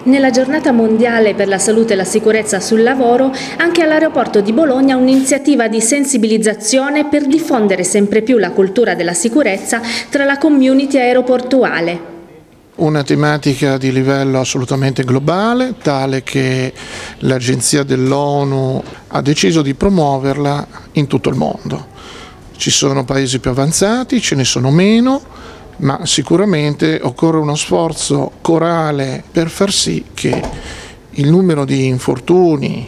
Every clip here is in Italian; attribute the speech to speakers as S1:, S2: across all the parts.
S1: Nella giornata mondiale per la salute e la sicurezza sul lavoro, anche all'aeroporto di Bologna un'iniziativa di sensibilizzazione per diffondere sempre più la cultura della sicurezza tra la community aeroportuale.
S2: Una tematica di livello assolutamente globale, tale che l'Agenzia dell'ONU ha deciso di promuoverla in tutto il mondo. Ci sono paesi più avanzati, ce ne sono meno, ma sicuramente occorre uno sforzo corale per far sì che il numero di infortuni,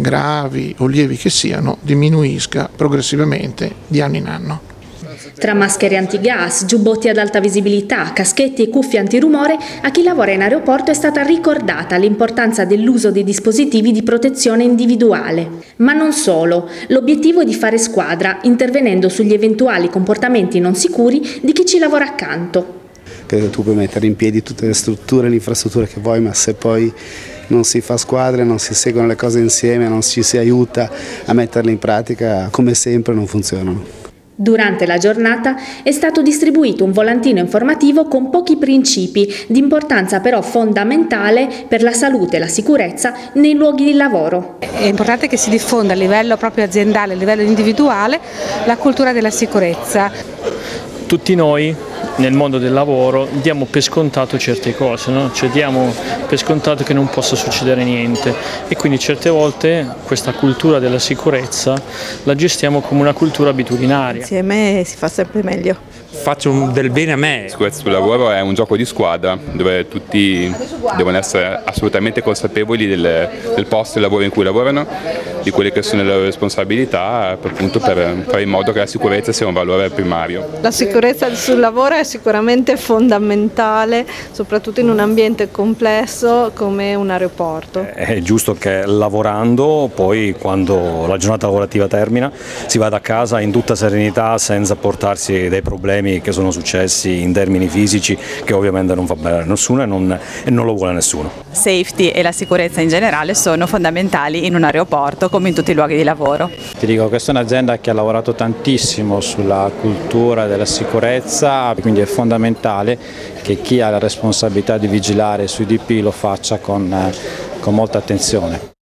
S2: gravi o lievi che siano, diminuisca progressivamente di anno in anno.
S1: Tra maschere antigas, giubbotti ad alta visibilità, caschetti e cuffie antirumore, a chi lavora in aeroporto è stata ricordata l'importanza dell'uso di dispositivi di protezione individuale. Ma non solo, l'obiettivo è di fare squadra, intervenendo sugli eventuali comportamenti non sicuri di chi ci lavora accanto.
S3: Che tu puoi mettere in piedi tutte le strutture, le infrastrutture che vuoi, ma se poi non si fa squadra, non si seguono le cose insieme, non ci si aiuta a metterle in pratica, come sempre non funzionano.
S1: Durante la giornata è stato distribuito un volantino informativo con pochi principi, di importanza però fondamentale per la salute e la sicurezza nei luoghi di lavoro.
S4: È importante che si diffonda a livello proprio aziendale, a livello individuale, la cultura della sicurezza.
S5: Tutti noi nel mondo del lavoro diamo per scontato certe cose, no? Cioè diamo per scontato che non possa succedere niente e quindi certe volte questa cultura della sicurezza la gestiamo come una cultura abitudinaria.
S4: Insieme si fa sempre meglio.
S6: Faccio del bene a me. La sicurezza sul lavoro è un gioco di squadra dove tutti devono essere assolutamente consapevoli del posto di lavoro in cui lavorano, di quelle che sono le loro responsabilità, appunto per fare in modo che la sicurezza sia un valore primario.
S7: La sicurezza sul lavoro è sicuramente fondamentale, soprattutto in un ambiente complesso come un aeroporto.
S8: È giusto che lavorando, poi quando la giornata lavorativa termina, si vada a casa in tutta serenità senza portarsi dei problemi che sono successi in termini fisici, che ovviamente non va bene a nessuno e non lo vuole nessuno.
S9: Safety e la sicurezza in generale sono fondamentali in un aeroporto come in tutti i luoghi di lavoro.
S10: Ti dico, questa è un'azienda che ha lavorato tantissimo sulla cultura della sicurezza, quindi è fondamentale che chi ha la responsabilità di vigilare sui DP lo faccia con molta attenzione.